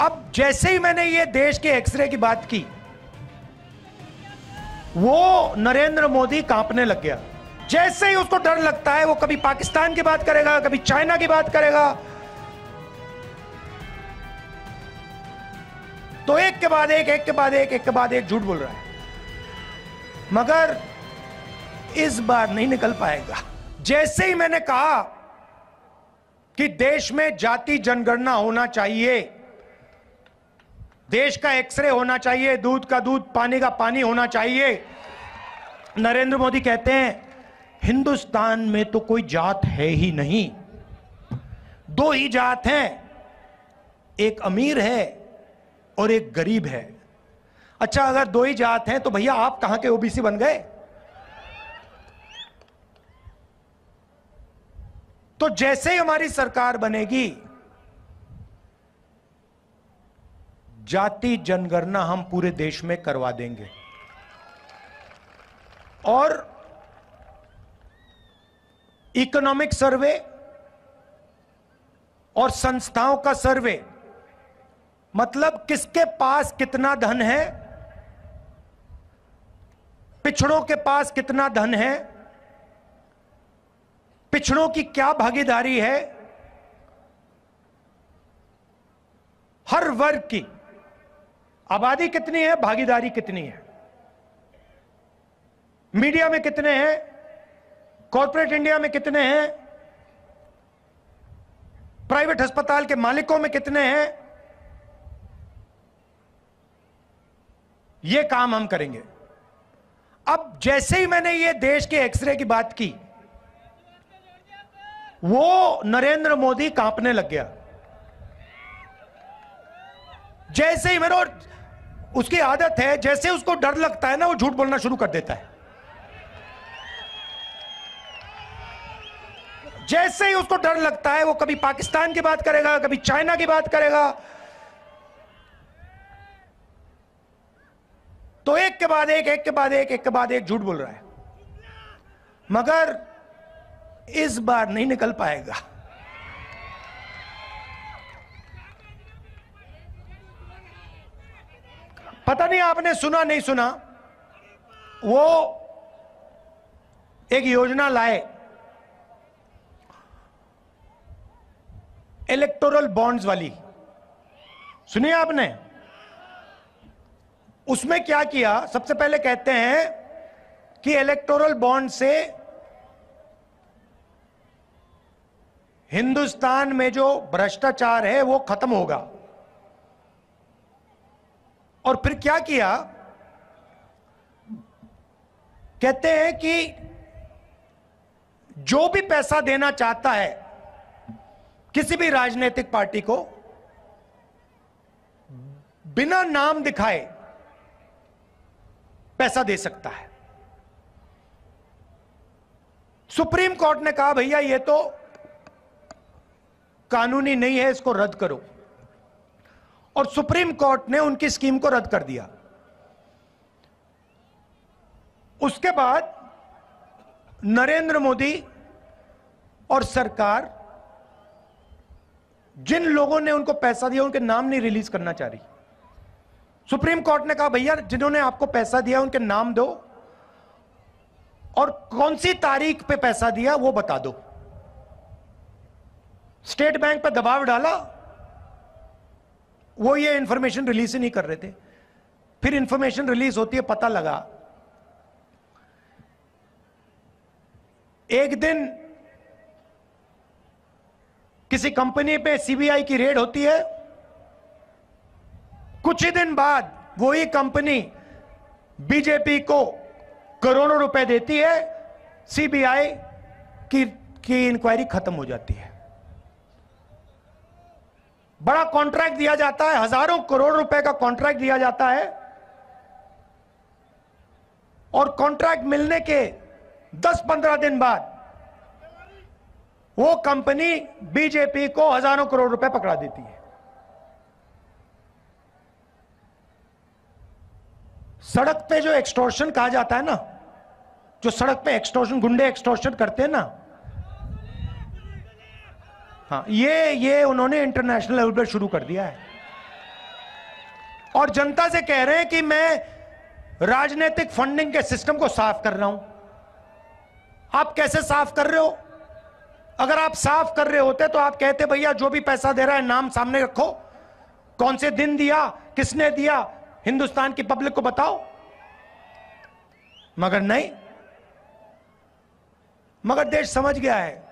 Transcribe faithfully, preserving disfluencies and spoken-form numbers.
अब जैसे ही मैंने ये देश के एक्सरे की बात की, वो नरेंद्र मोदी कांपने लग गया। जैसे ही उसको डर लगता है, वो कभी पाकिस्तान की बात करेगा, कभी चाइना की बात करेगा, तो एक के बाद एक एक के बाद एक एक के बाद एक झूठ बोल रहा है, मगर इस बार नहीं निकल पाएगा। जैसे ही मैंने कहा कि देश में जाति जनगणना होना चाहिए, देश का एक्सरे होना चाहिए, दूध का दूध पानी का पानी होना चाहिए, नरेंद्र मोदी कहते हैं हिंदुस्तान में तो कोई जात है ही नहीं, दो ही जात हैं, एक अमीर है और एक गरीब है। अच्छा, अगर दो ही जात हैं तो भैया आप कहां के ओबीसी बन गए? तो जैसे ही हमारी सरकार बनेगी, जाति जनगणना हम पूरे देश में करवा देंगे और इकोनॉमिक सर्वे और संस्थाओं का सर्वे, मतलब किसके पास कितना धन है, पिछड़ों के पास कितना धन है, पिछड़ों की क्या भागीदारी है, हर वर्ग की आबादी कितनी है, भागीदारी कितनी है, मीडिया में कितने हैं, कॉर्पोरेट इंडिया में कितने हैं, प्राइवेट अस्पताल के मालिकों में कितने हैं, यह काम हम करेंगे। अब जैसे ही मैंने ये देश के एक्सरे की बात की, वो नरेंद्र मोदी कांपने लग गया। जैसे ही मेरे, और उसकी आदत है, जैसे उसको डर लगता है ना, वो झूठ बोलना शुरू कर देता है। जैसे ही उसको डर लगता है, वो कभी पाकिस्तान की बात करेगा, कभी चाइना की बात करेगा, तो एक के बाद एक एक के बाद एक एक के बाद एक झूठ बोल रहा है, मगर इस बार नहीं निकल पाएगा। पता नहीं आपने सुना नहीं सुना, वो एक योजना लाए इलेक्टोरल बॉन्ड्स वाली, सुनिए आपने? उसमें क्या किया, सबसे पहले कहते हैं कि इलेक्टोरल बॉन्ड से हिंदुस्तान में जो भ्रष्टाचार है वो खत्म होगा। और फिर क्या किया, कहते हैं कि जो भी पैसा देना चाहता है किसी भी राजनीतिक पार्टी को, बिना नाम दिखाए पैसा दे सकता है। सुप्रीम कोर्ट ने कहा भैया ये तो कानूनी नहीं है, इसको रद्द करो, और सुप्रीम कोर्ट ने उनकी स्कीम को रद्द कर दिया। उसके बाद नरेंद्र मोदी और सरकार जिन लोगों ने उनको पैसा दिया उनके नाम नहीं रिलीज करना चाह रही। सुप्रीम कोर्ट ने कहा भैया जिन्होंने आपको पैसा दिया उनके नाम दो और कौन सी तारीख पे पैसा दिया वो बता दो। स्टेट बैंक पर दबाव डाला, वो ये इंफॉर्मेशन रिलीज ही नहीं कर रहे थे। फिर इंफॉर्मेशन रिलीज होती है, पता लगा एक दिन किसी कंपनी पे सीबीआई की रेड होती है, कुछ ही दिन बाद वही कंपनी बीजेपी को करोड़ों रुपए देती है, सीबीआई की की इंक्वायरी खत्म हो जाती है। बड़ा कॉन्ट्रैक्ट दिया जाता है, हजारों करोड़ रुपए का कॉन्ट्रैक्ट दिया जाता है, और कॉन्ट्रैक्ट मिलने के दस पंद्रह दिन बाद वो कंपनी बीजेपी को हजारों करोड़ रुपए पकड़ा देती है। सड़क पे जो एक्सटॉर्शन कहा जाता है ना, जो सड़क पे एक्सटॉर्शन, गुंडे एक्सटॉर्शन करते हैं ना, हाँ, ये ये उन्होंने इंटरनेशनल लेवल पर शुरू कर दिया है। और जनता से कह रहे हैं कि मैं राजनीतिक फंडिंग के सिस्टम को साफ कर रहा हूं। आप कैसे साफ कर रहे हो? अगर आप साफ कर रहे होते तो आप कहते भैया जो भी पैसा दे रहा है नाम सामने रखो, कौन से दिन दिया, किसने दिया, हिंदुस्तान की पब्लिक को बताओ। मगर नहीं, मगर देश समझ गया है